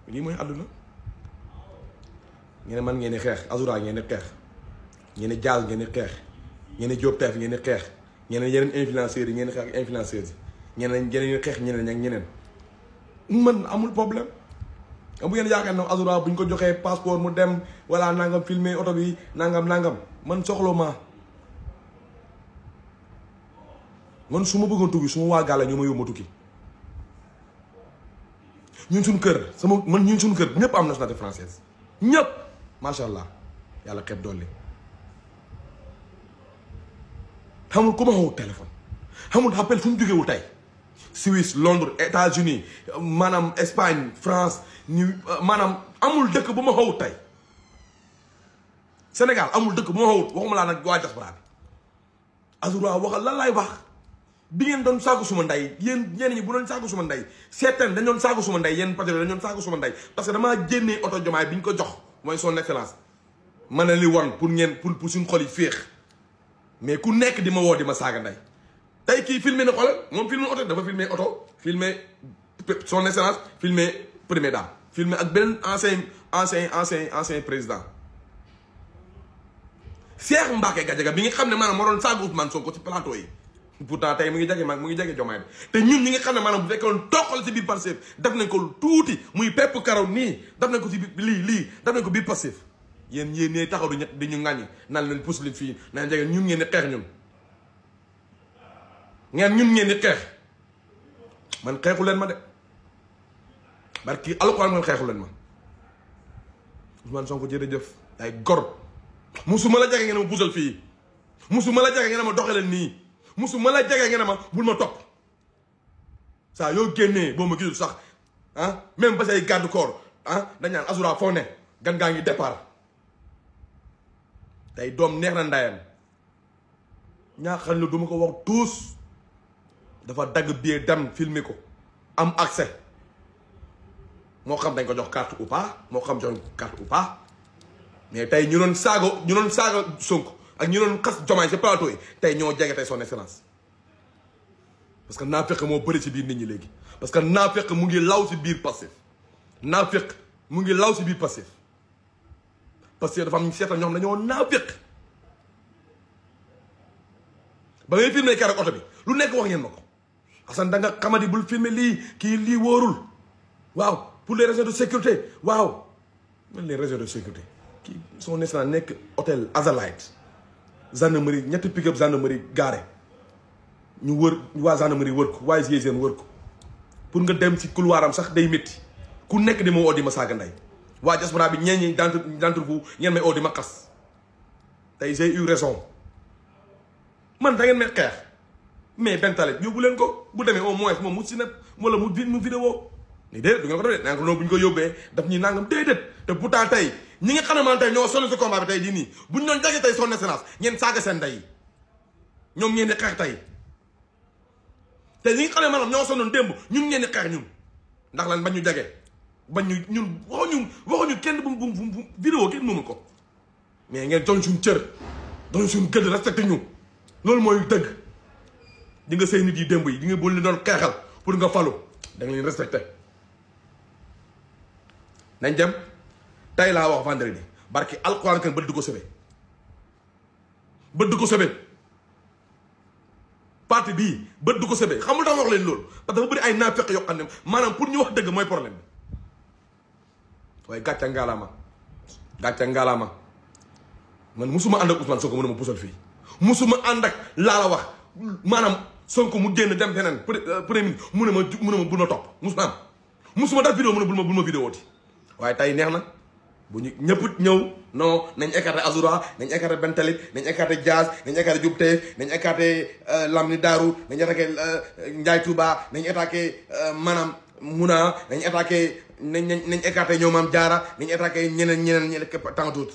lii mooy àdduna. ngeen man ngeen di xeex Azoura ngeen di xeex ngeen di Diaz ngeen di xeex ngeen di Diop Teef ngeen di xeex ñeneen yeneen influenceurs yi ngeen di xeex influenceurs yi ñeneen xeex ñeneen ak ñeneen man amul problème. bu ngeen yaakaar ne Azoura bu ñu ko joxee passeport mu dem wala nangam filmer oto bi nangam man soxla man su ma bëggoon tukki su ma waa gàlla ñoo ma yóbbu ma tukki ñun suñu kër ñun suñu kër ñëpp am nationalité française ñëpp macha allah yàlla xeeb dolli. xamul ku ma xaw téléphone xamul appel fu mu jógewul tey Suisse Londres États-Unis maanaam Espagne France maanaam amul dëkk bu ma xawut tey Sénégal amul dëkk bu ma xawut waxuma laa nag waa diaspora bi. Azoura waxal lan laay wax bi ngeen doon saagu suma ndey yéen ñenn ñi bu doon saagu suma ndey seetaan dañ doon saagu suma ndey yéen patriote dañ doon saagu suma ndey parce que damaa génnee oto Diomaye bi ñu ko jox mooy son excellence ma ne li won pour ngeen pour suñu xol yi féex mais ku nekk di ma woo di ma saaga ndey tey kii filmé na xoolal moom filmé oto dafa filmé oto filmé son excellence filmé première dame filmé ak beneen ancien président Cheikh Mbacké Gadiaga bi nga xam ne maanaam moo doon saaga Ousmane Sonko ci plateau yi pourtant tey mu ngi jege Diomaye bi te ñun ñi nga xam ne maanaam bu fekkoon toqal ci biir Pastef def nañ ko tuuti muy pepp karaw nii def nañ ko ci biir lii def nañ ko biir Pastef yéen ñee taxaw di ñett di ñu ŋàññi naan leen pousse leen fii naan jege ñun ngeen di xeex ñun ngeen di xeex man xeexu leen ma de barki alxuraan man xeexu leen ma Ousmane Sonko jërëjëf ay gor musuma la jege ngeen ma busal fii musuma la jege ngeen ma doxaleen nii musuma la jege ngeen ma bul ma topp saa yoo génnee boo ma gisul sax ah même ba say garde corps ah dañ naan Azoura foo ne gan gaa ngi départ tey doom neex na ndayam ñaaxal la du ma ko wax tous dafa dagg billet dem filmer ko am accès moo xam dañ ko jox carte ou pas moo xam jox carte ou pas mais tey ñu doon saaga Sonko ak ñu doon xas Diomaye ci plateau yi tey ñoo jege tey son excellence parce que naafeq moo bëri ci biir nit ñi léegi parce que naafeq mu ngi law ci biir Pastef naafeq mu ngi law ci biir Pastef parce que dafa am seetal ñoo xam dañoo naafeq ba ngay filmé keroog oto bi lu nekk wax ngeen ma ko Assane da nga xamadi bul filmé lii kii lii wóorul waaw pour les raisons de sécurité waaw man les raisons de sécurité kii son excellence nekk hôtel Azalite gendarmerie ñetti pick-up gendarmerie garé ñu wër waa gendarmerie wër ko waaye GIGN wër ko pour nga dem ci couloiram sax day métti ku nekk di ma oo di ma saaga ndey waa diaspora bi ñeen ñi d'entre vous ngeen may oo di ma xas tey j'ai eu raison man da ngeen may xeex mais benn tale yóbbu leen ko bu demee au moins moom mu snap wala mu vidéo ni déedéet du ngeen ko def nanga ko noonu bu ñu ko yóbbee daf ñuy nangam déedéet te pourtant tey ñi nga xam ne man tey ñoo sonn si combat bi tey jii nii buñ doon jage tey son excellence ngeen saaga seen ndey ñoom ngeen di xeex tey te ñi nga xam ne maanaam ñoo sonnoon démb ñun ngeen di xeex ñun ndax lan bañ ñu jage bañ ñu ñun waxuñu kenn bu vidéo kenn moomu ko mais ngeen doon suñ cër doon suñ gëdd respecté ñu loolu mooy dëgg di nga say nit yi démb yi di nga bool ni doon xeexal pour nga falu da nga leen respecté nañ dem tey laa wax vendredi barki alxuraan kan bët du ko sëbe bët du ko sëbe parti bii bët du ko sëbe xamul tax wax leen loolu parce que dafa bëri ay naafeq yoo xam ne maanaam pour ñu wax dëgg mooy problème bi waaye gàcca ngaalaama man musuma ànd ak Ousmane Sonko mu ne ma pusal fii musuma ànd ak laa la wax maanaam Sonko mu génn dem feneen premier mu ne ma bul ma topp musuma def vidéo mu ne bul ma vidéo ti waaye tey neex na bu ñu ñëpp ñëw non nañ écarté Azoura nañ écarté Bentelit nañ écarté Diaz nañ écarté Diop Teef nañ écarté Lamine Darou nañ attaqué Ndiaye Touba nañ attaqué maanaam Mouna nañ attaqué nañ écarté ñoom Mame Diarra nañ attaqué ñeneen tant d'autres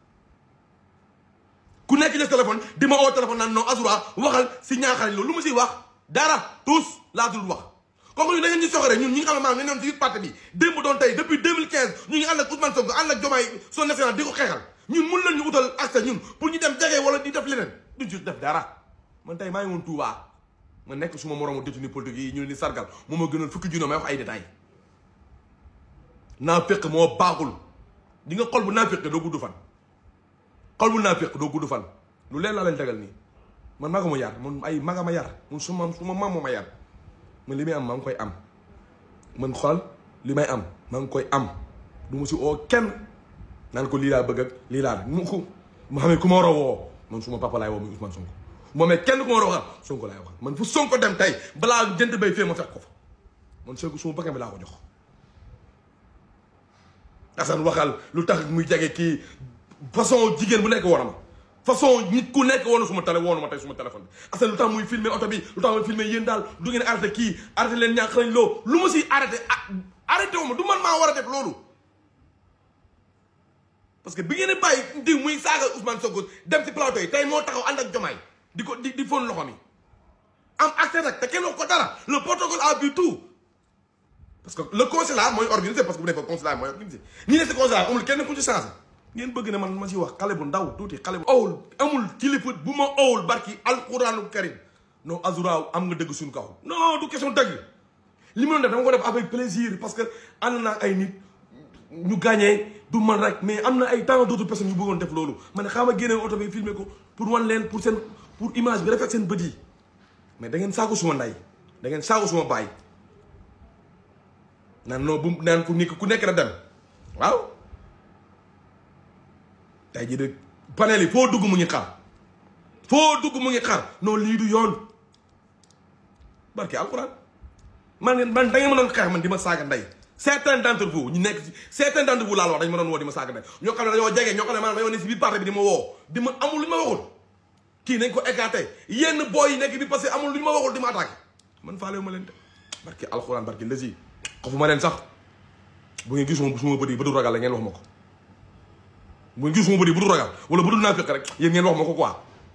ku nekk jël téléphone di ma oo téléphone naan non Azoura waxal si ñaaxal loolu lu ma siy wax dara tous laa dul wax kooku ñu da ngeen ñu soxore ñun ñi nga xam ne maanaam ne noon ci parti bi démb doon tey depuis 2015 ñu ngi ànd ak Ousmane Sonko ànd ak Diomaye son excellence di ko xeexal ñun mun lañ ñu utal accès ñun pour ñu dem jege wala di def leneen duñ ci def dara man tey maa ngi woon Touba ma nekk suma moromu détenu politique yi ñu ni sargal moo ma gënal fukki junne may wax ay détails naaféq moo baaxul di nga xol bu naaféq doo gudd fan xol bu naaféq doo gudd fan lu leen laa leen tegal nii man maa ko ma yar man ay maga ma yar man suma maam moo ma yar man li may am maa ngi koy am man xool li may am maa ngi koy am du ma si oo kenn naan ko lii laa bëgg ak lii laa mu ko mu xamee ku ma war a woo man suma papa laay woo muy Ousmane Sonko moom kenn ku ma war a waxal Sonko laay waxal man fu Sonko dem tey balaa jënt bay fee ma fekk ko fa man Sonko suma bakkan bi laa ko jox Assane waxal lu tax muy jege kii façon jigéen bu nekk war ma façon nit ku nekk woonu suma télé woonu ma tey suma téléphone bi Assane lu tax muy filmer oto bi lu tax muy filmer yéen daal du ngeen arrêté kii arrêté leen ñàkk nañ loo lu ma si arrêté arrêté wu ma du man maa war a def loolu parce que bi ngeen di bàyyi diw muy saaga Ousmane Sonko dem si plateau yi tey moo taxaw ànd ak Diomaye di ko di fóon loxo mi am accès nag te kenn wax ko dara le protocole a vu tout parce que le consulat mooy organisé parce que bu nekk consulat mooy organisé ñi ne si consulat amul kenn ku ci changé ngeen bëgg ne man ma si wax xale bu ndaw tuuti xale bu owul amul kilifa bu ma owul barki alquranu karim non azura am nga dëgg suñu kaw non du question dëgg li ma doon def dama ko def avec plaisir parce que ànd naa ay nit ñu gagné du man rek mais am na ay tant d'autres personnes yu bëggoon def loolu ma ne xaama génne oto bi filmer ko pour wan leen pour seen pour image bi rafet seen bët yi mais da ngeen saaku suma nday da ngeen saaku suma baay naan non bu naan ku nekk na dem waaw tey jii de panel yi foo dugg mu ngi xar foo dugg mu ngi xar non lii du yoon barke alxuraan man da ngeen ma doon xeex man di ma saaga ndey certains d'entre vous ñu nekk ci certains d'entre vous laal wax dañu ma doon woo di ma saaga ndey ñoo xam ne dañoo jege ñoo xam ne maanaam dañoo ne si biir parti bi di ma woo di ma amul lu ñu ma waxul kii nañ ko écarté yenn booy yi nekk bi parce que amul lu ñu ma waxul di ma attaqué man faalewu ma leen de barke alxuraan barke lësi xofuma leen sax bu ngeen gis suma bët yi ba du ragal la ngeen wax ma ko bu ngeen gis suma bët yi bu du ragal wala bu du naa fekk rek yéen ngeen wax ma ko quoi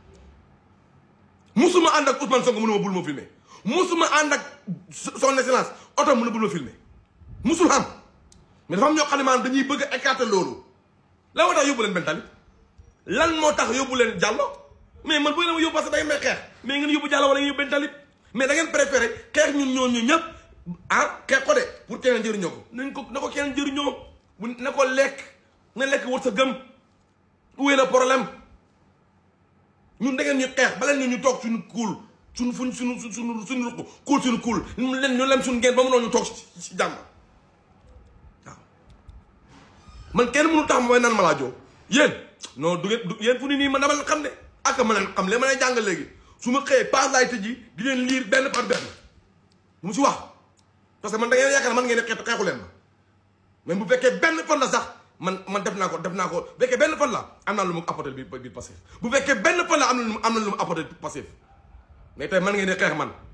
musuma ànd ak Ousmane Sonko mënuma bul ma filmer musuma ànd ak son excellence oto mën a bul ma filmer musul xam mais dafa am ñoo xam ne maanaam dañuy bëgg a écarter loolu lan moo tax yóbbu leen benn tali lan moo tax yóbbu leen jàllo mais man bëgg na ma yóbbu parce que da ngeen may xeex mais ngeen yóbbu jàllo wala ngeen yóbbu benn tali mais da ngeen préféré xeex ñun ñooñu ñëpp ah xeex ko de pour keneen jëriñoo ko nañ ko na ko keneen jëriñoo bu na ko lekk na lekk wër sa gëm où est le problème ñun da ngeen ñu xeex ba leen ñu toog suñu kuul suñu ruq kuul suñu kuul ñu lem suñu ngeen ba mu noonu ñu toog si jàmm waaw man kenn mënu tax ma may naan ma laa joo yéen non du ngeen yéen fu ni nii man dama leen xam ne ak ma leen xam li ma leen jàngal léegi su ma xëyee page laay tëj yi di leen liir benn par benn mu si wax parce que man da ngeen yaakaar man ngeen ne xeexu leen ma même bu fekkee benn fan la sax man def naa ko bu fekkee benn fan la am naa lu mu apporté biir passif bu fekkee benn fan la am na lu mu apporté passif mais tey man ngeen ne xeex man